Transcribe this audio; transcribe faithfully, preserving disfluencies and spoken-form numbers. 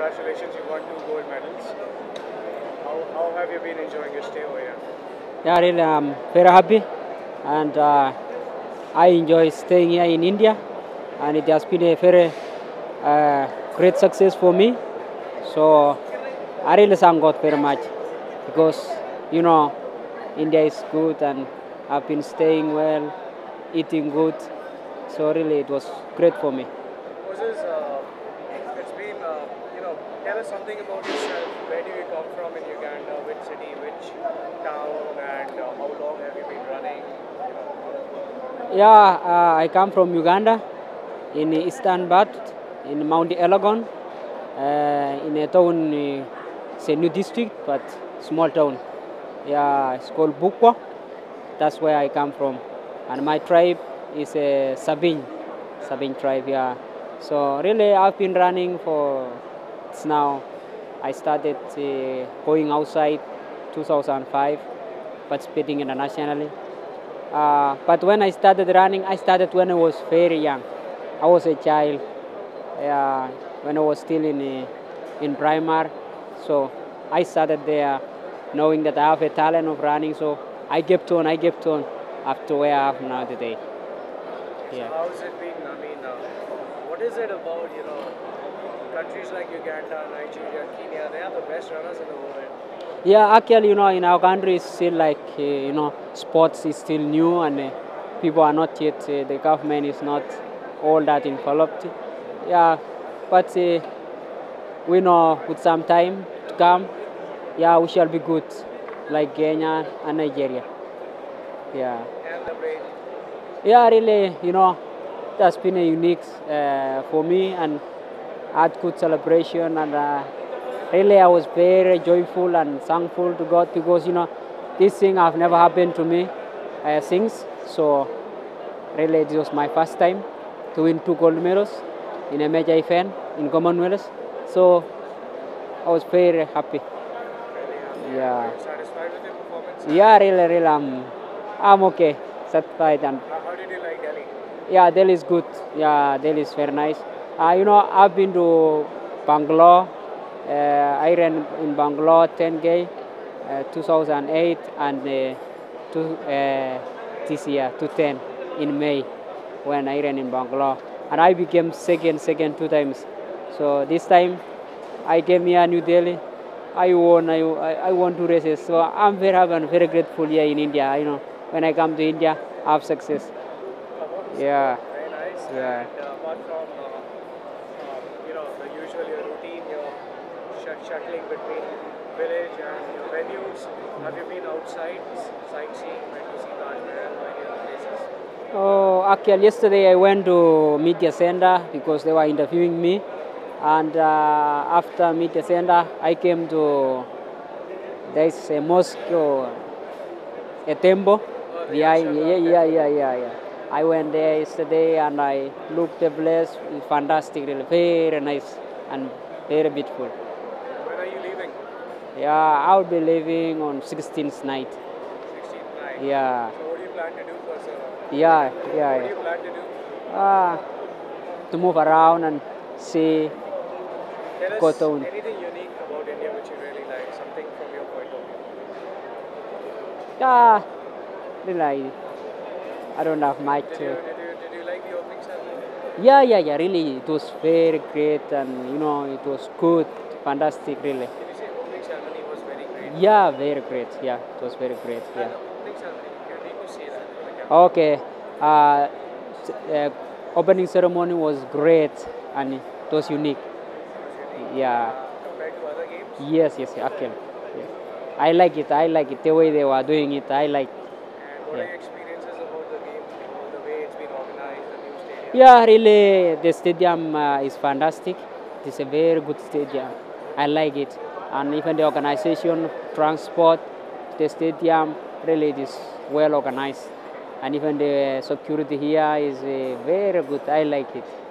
congratulations, you won two gold medals. How, how have you been enjoying your stay over here? Yeah, really, I'm very happy, and uh, I enjoy staying here in India, and it has been a very uh, great success for me. So I really thank God very much because you know India is good, and I've been staying well, eating good. So really, it was great for me. Moses, uh, it's been, uh, you know, tell us something about yourself. Where do you come from in Uganda? Which city, which town, and uh, how long have you been running? You know? Yeah, uh, I come from Uganda, in Eastern Bat, in Mount Elgon, uh, in a town, uh, it's a new district, but small town. Yeah, it's called Bukwa. That's where I come from. And my tribe is a Sabine, Sabine tribe, yeah. So really, I've been running for, it's now, I started uh, going outside two thousand five, participating internationally. Uh, but when I started running, I started when I was very young. I was a child uh, when I was still in uh, in primary. So I started there, knowing that I have a talent of running. So I kept on, I kept on up to where I am now today. Yeah. So how's it been? I mean, uh, what is it about, you know, countries like Uganda, Nigeria, Kenya? They are the best runners in the world. Yeah, actually, you know, in our country, it's still like, uh, you know, sports is still new, and uh, people are not yet, uh, the government is not all that enveloped. Yeah, but uh, we know with some time to come, yeah, we shall be good, like Kenya and Nigeria. Yeah. And the brain. Yeah, really, you know, that's been a unique uh, for me, and had good celebration, and uh, really I was very joyful and thankful to God because, you know, this thing have never happened to me uh, since. So really it was my first time to win two gold medals in a major event in Commonwealth. So I was very happy. Really Yeah. Are you satisfied with your performance? Yeah, really, really, I'm, I'm okay, satisfied. And how, how did you like Delhi? yeah, Delhi is good. Yeah, Delhi is very nice. Uh, you know, I've been to Bangalore. Uh, I ran in Bangalore ten K, uh, two thousand eight, and uh, two, uh, this year, two ten in May when I ran in Bangalore. And I became second, second two times. So this time I came here New Delhi. I won, I, I won two races. So I'm very happy and very grateful here in India. You know, when I come to India, I have success. Yeah. Very nice. Yeah. And uh, apart from, uh, uh, you know, the usual your routine, your sh- shuttling between village and your venues, have you been outside sightseeing? Went to see Taj Mahal or any other places? Oh, actually, yesterday I went to media center because they were interviewing me, and uh, after media center, I came to there's a mosque, uh, a temple. Oh, the Yeah, Amsterdam yeah, yeah, temple. yeah, yeah, yeah. I went there yesterday and I looked the place. It's fantastic, really, very nice and very beautiful. When are you leaving? Yeah, I'll be leaving on sixteenth night. sixteenth night. Yeah, So what do you plan to do first? Uh, yeah, what yeah, do yeah. you plan to do? Ah, to move around and see Tell us Cotton. anything unique about India which you really like, something from your point of view. Yeah, really, I don't have much. Did Uh, you, did you, did you like the opening ceremony? yeah, yeah, yeah, really, it was very great, and you know, it was good, fantastic, really. Did you say opening ceremony was very great? Yeah, very great. Yeah, it was very great. And Yeah. the opening ceremony, you need to say that for the camera. Okay. Uh, s- uh, opening ceremony was great, and it was unique. Was unique Yeah. uh, compared to other games? Yes, yes, actually. Yes. I like it. I like it. The way they were doing it, I like. And what Yeah. are your experiences about the game, the way it's been organized, the new stadium? Yeah, really, the stadium uh, is fantastic. It's a very good stadium. I like it. And even the organization, transport, the stadium, really it is well organized. And even the security here is uh, very good. I like it.